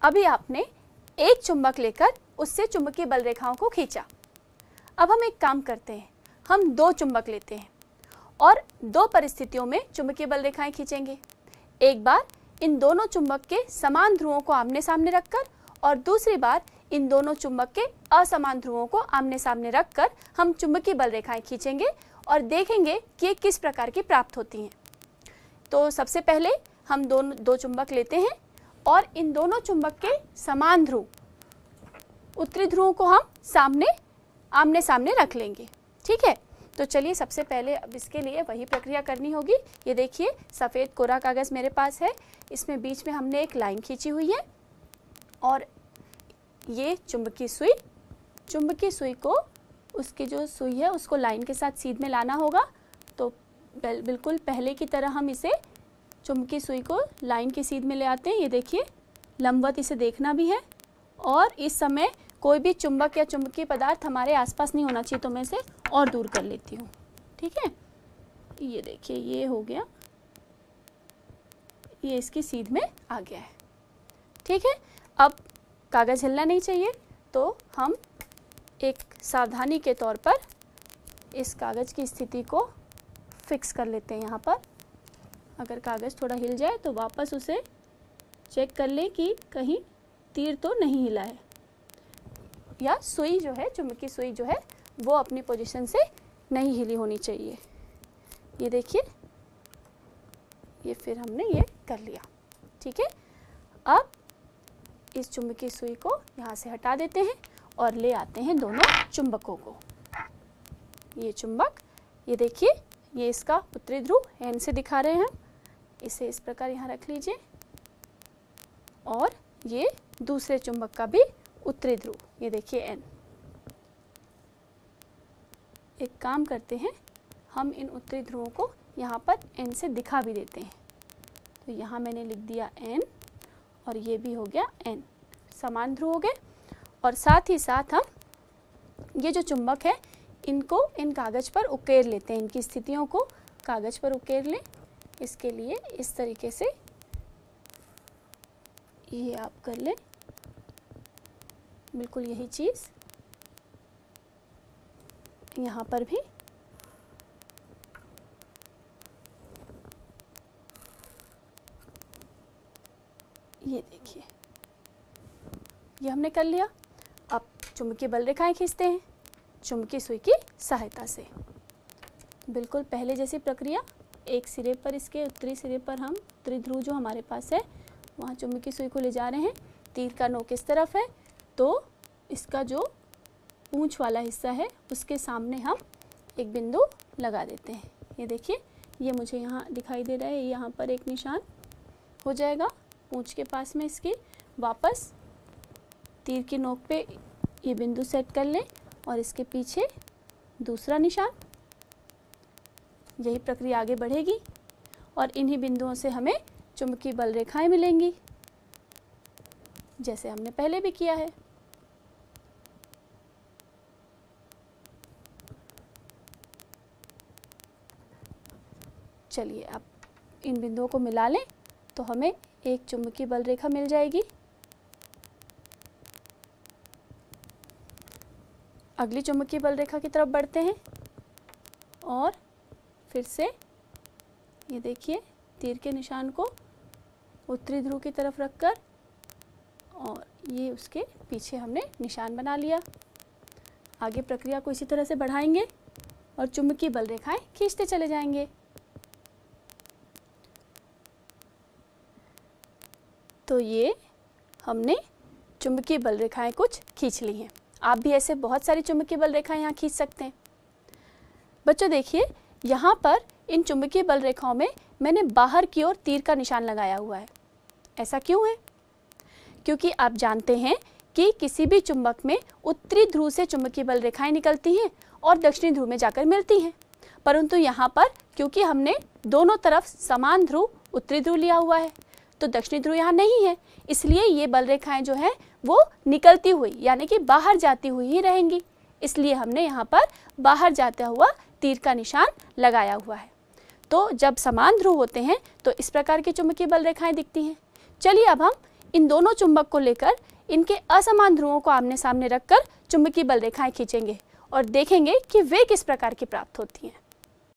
अभी आपने एक चुंबक लेकर उससे चुंबकीय बल रेखाओं को खींचा। अब हम एक काम करते हैं, हम दो चुंबक लेते हैं और दो परिस्थितियों में चुंबकीय बल रेखाएं खींचेंगे। एक बार इन दोनों चुंबक के समान ध्रुवों को आमने सामने रखकर और दूसरी बार इन दोनों चुंबक के असमान ध्रुवों को आमने सामने रखकर हम चुंबकीय बल रेखाएं खींचेंगे और देखेंगे कि ये किस प्रकार की प्राप्त होती हैं। तो सबसे पहले हम दो चुंबक लेते हैं और इन दोनों चुंबक के समान ध्रुव उत्तरी ध्रुवों को हम आमने सामने रख लेंगे। ठीक है, तो चलिए सबसे पहले अब इसके लिए वही प्रक्रिया करनी होगी। ये देखिए सफ़ेद कोरा कागज़ मेरे पास है, इसमें बीच में हमने एक लाइन खींची हुई है और ये चुंबकीय सुई को उसकी जो सुई है उसको लाइन के साथ सीध में लाना होगा। तो बिल्कुल पहले की तरह हम इसे चुंबकीय सुई को लाइन की सीध में ले आते हैं। ये देखिए लंबवत इसे देखना भी है और इस समय कोई भी चुंबक या चुंबकीय पदार्थ हमारे आसपास नहीं होना चाहिए, तो मैं इसे और दूर कर लेती हूँ। ठीक है, ये देखिए ये हो गया, ये इसकी सीध में आ गया है। ठीक है, अब कागज़ हिलना नहीं चाहिए, तो हम एक सावधानी के तौर पर इस कागज़ की स्थिति को फिक्स कर लेते हैं यहाँ पर। अगर कागज़ थोड़ा हिल जाए तो वापस उसे चेक कर लें कि कहीं तीर तो नहीं हिला है या सुई जो है, चुंबकीय सुई जो है वो अपनी पोजीशन से नहीं हिली होनी चाहिए। ये देखिए ये फिर हमने ये कर लिया। ठीक है, अब इस चुंबकीय सुई को यहाँ से हटा देते हैं और ले आते हैं दोनों चुंबकों को। ये चुंबक, ये देखिए ये इसका उत्तरी ध्रुव एन से दिखा रहे हैं हम, इसे इस प्रकार यहाँ रख लीजिए और ये दूसरे चुंबक का भी उत्तरी ध्रुव, ये देखिए एन। एक काम करते हैं, हम इन उत्तरी ध्रुवों को यहाँ पर एन से दिखा भी देते हैं। तो यहाँ मैंने लिख दिया एन और ये भी हो गया एन, समान ध्रुव हो गए। और साथ ही साथ हम ये जो चुंबक है इनको इन कागज़ पर उकेर लेते हैं, इनकी स्थितियों को कागज़ पर उकेर लें। इसके लिए इस तरीके से ये आप कर लें, बिल्कुल यही चीज़ यहाँ पर भी। ये देखिए ये हमने कर लिया। अब चुंबकीय बल रेखाएं खींचते हैं चुंबकीय सुई की सहायता से। बिल्कुल पहले जैसी प्रक्रिया, एक सिरे पर, इसके उत्तरी सिरे पर हम उत्तरी ध्रुव जो हमारे पास है वहाँ चुंबकीय सुई को ले जा रहे हैं। तीर का नोक इस तरफ है, तो इसका जो पूंछ वाला हिस्सा है उसके सामने हम एक बिंदु लगा देते हैं। ये देखिए ये मुझे यहाँ दिखाई दे रहा है, यहाँ पर एक निशान हो जाएगा पूंछ के पास में इसकी। वापस तीर की नोक पे ये बिंदु सेट कर लें और इसके पीछे दूसरा निशान। यही प्रक्रिया आगे बढ़ेगी और इन्हीं बिंदुओं से हमें चुंबकीय बल रेखाएं मिलेंगी, जैसे हमने पहले भी किया है। चलिए अब इन बिंदुओं को मिला लें तो हमें एक चुंबकीय बल रेखा मिल जाएगी। अगली चुंबकीय बल रेखा की तरफ बढ़ते हैं और फिर से ये देखिए तीर के निशान को उत्तरी ध्रुव की तरफ रखकर और ये उसके पीछे हमने निशान बना लिया। आगे प्रक्रिया को इसी तरह से बढ़ाएंगे और चुंबकीय बल रेखाएं खींचते चले जाएंगे। तो ये हमने चुंबकीय बल रेखाएं कुछ खींच ली हैं। आप भी ऐसे बहुत सारी चुंबकीय बल रेखाएं यहाँ खींच सकते हैं। बच्चों देखिए यहाँ पर इन चुंबकीय बल रेखाओं में मैंने बाहर की ओर तीर का निशान लगाया हुआ है। ऐसा क्यों है? क्योंकि आप जानते हैं कि किसी भी चुंबक में उत्तरी ध्रुव से चुंबकीय बल रेखाएं निकलती हैं और दक्षिणी ध्रुव में जाकर मिलती हैं, परंतु यहाँ पर क्योंकि हमने दोनों तरफ समान ध्रुव उत्तरी ध्रुव लिया हुआ है तो दक्षिणी ध्रुव यहाँ नहीं है, इसलिए ये बल रेखाएं जो हैं वो निकलती हुई यानी कि बाहर जाती हुई ही रहेंगी। इसलिए हमने यहाँ पर बाहर जाता हुआ तीर का निशान लगाया हुआ है। तो जब समान ध्रुव होते हैं तो इस प्रकार की चुंबकीय बल रेखाएं दिखती हैं। चलिए अब हम इन दोनों चुंबक को लेकर इनके असमान ध्रुवों को आमने सामने रखकर चुंबकीय बल रेखाएं खींचेंगे और देखेंगे कि वे किस प्रकार की प्राप्त होती हैं।